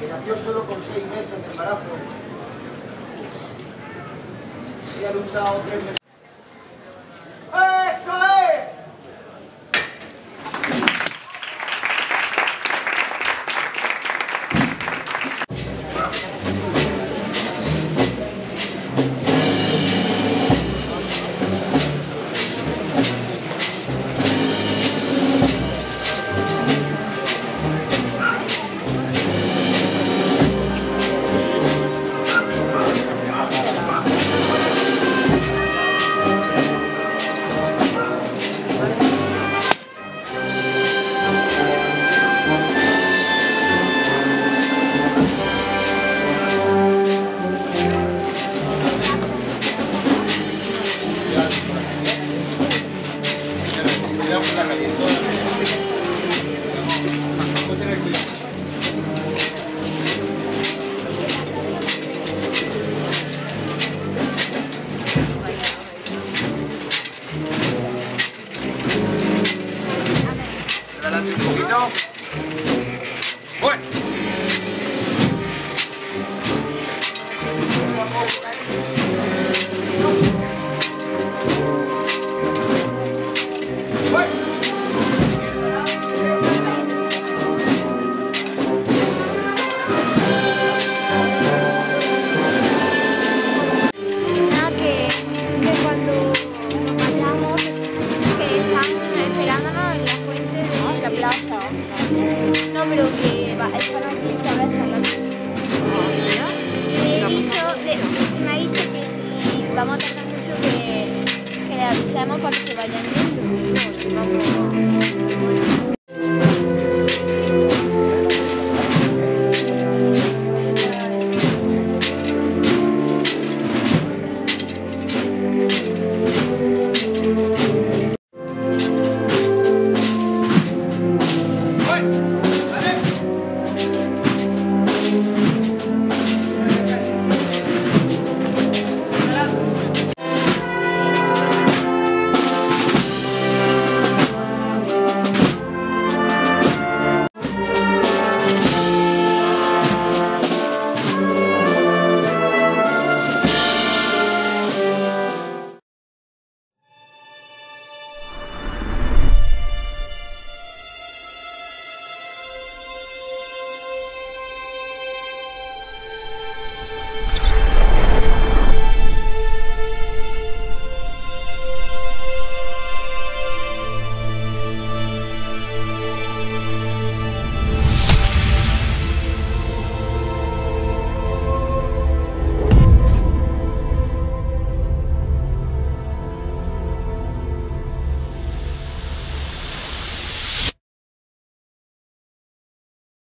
que nació solo con 6 meses de embarazo y ha luchado 3 meses. ¡Esto es! Adelante un poquito. ¡Bueno! No, pero que esta noche se va a estar la noche. Me ha dicho que si vamos a tardar mucho que le avisemos para que se vayan yendo. No, si vamos...